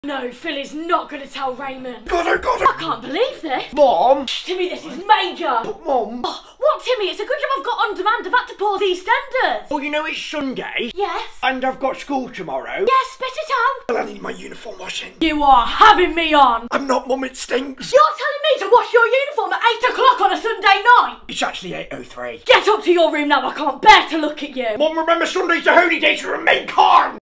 No, Philly's not going to tell Raymond. God, oh God! I can't believe this. Mom! Timmy, this is major. But Mom! Oh, what, Timmy? It's a good job I've got on demand. I've had to pause EastEnders. Well, you know it's Sunday. Yes. And I've got school tomorrow. Yes, spit it out. Well, I need my uniform washing. You are having me on. I'm not, Mum, it stinks. You're telling me to wash your uniform at 8 o'clock on a Sunday night? It's actually 8:03. Get up to your room now. I can't bear to look at you. Mum, remember Sunday's the holy day to remain calm!